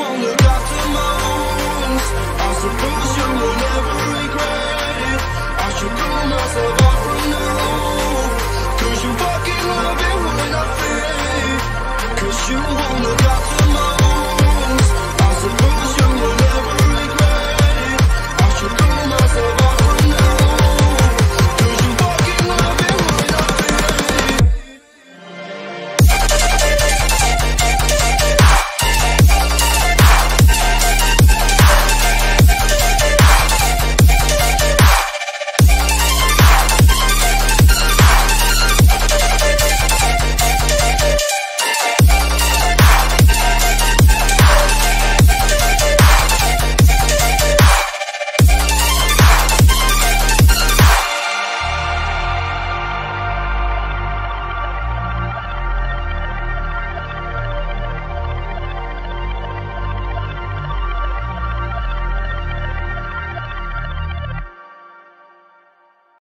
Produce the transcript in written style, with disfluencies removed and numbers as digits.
wanna die to my wounds. I suppose you will never regret it. I should throw myself out from the roof, 'cause you fucking love it when I feel it. 'Cause you wanna die